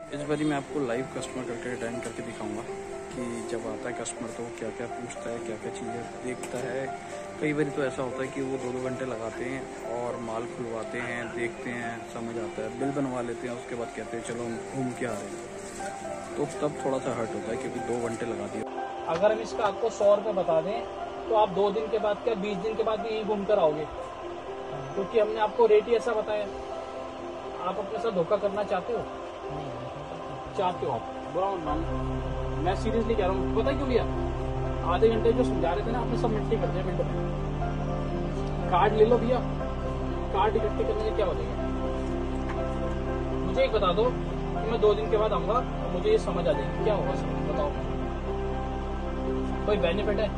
इस बारी मैं आपको लाइव कस्टमर करके अटेंड करके दिखाऊंगा कि जब आता है कस्टमर तो क्या क्या पूछता है, क्या क्या चीज़ें देखता है। कई बार तो ऐसा होता है कि वो 2-2 घंटे लगाते हैं और माल खुलवाते हैं, देखते हैं, समझ आता है, बिल बनवा लेते हैं, उसके बाद कहते हैं चलो हम घूम के आ रहे हैं। तो तब थोड़ा सा हर्ट होता है क्योंकि 2 घंटे लगा दिए। अगर हम इसका आपको 100 रुपये बता दें तो आप 2 दिन के बाद क्या 20 दिन के बाद भी यहीं घूम कर आओगे, क्योंकि हमने आपको रेट ही ऐसा बताया। आप अपने साथ धोखा करना चाहते हो? चाहते हो आप? बुरा मत मान, मैं सीरियसली कह रहा हूँ। पता क्यों भैया? आधे घंटे जो समझा रहे थे ना, आपने सब मिनट कर दिया। मिनट में कार्ड ले लो भैया, कार्ड इकट्ठे करने से क्या हो जाएगा? मुझे एक बता दो कि मैं 2 दिन के बाद आऊंगा और मुझे ये समझ आ जाएगी क्या होगा। सब बताओ, कोई बेनिफिट है?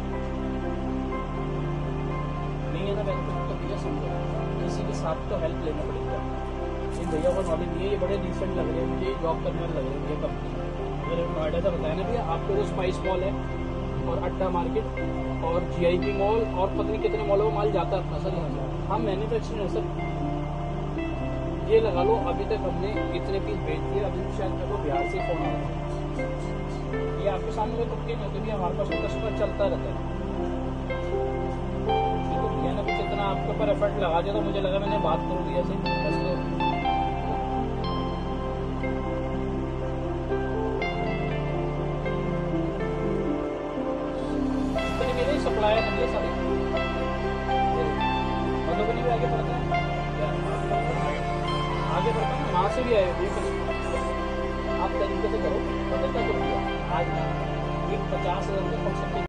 नहीं है ना बेनिफिट, तो भैया समझो किसी के साथ तो हेल्प लेना पड़ेगा। इन भैया को नॉलेज नहीं है, ये बड़े डिसेंट लग रहे हैं मुझे, जॉब करने वाले लग रहे हैं ये कंपनी। अगर नोएडा से बताया ना भैया, आपको वो स्पाइस मॉल है और अड्डा मार्केट और GIP मॉल और पता नहीं कितने मॉलों में माल जाता है अपना सर। यहाँ हम मैन्युफैक्चरिंग है सर। ये लगा लो अभी तक हमने इतने पीस बेच दिए, अभी शायद मेरे को बिहार से फोन आया। ये आपके सामने कोई तुक्के नहीं होते, हमारे पास कस्टमर चलता रहता है। भैया ने कुछ इतना आपके ऊपर एफर्ट लगा दिया तो मुझे लगा मैंने बात करूँ भैया से बस। तो मेरे सप्लायर हैं सारे, मधुबनी भी आगे बढ़ता है, आगे बढ़ता है, वहाँ से भी आए। आप तरीके से करो, पता क्या करो आज 50,000 के फंक्शन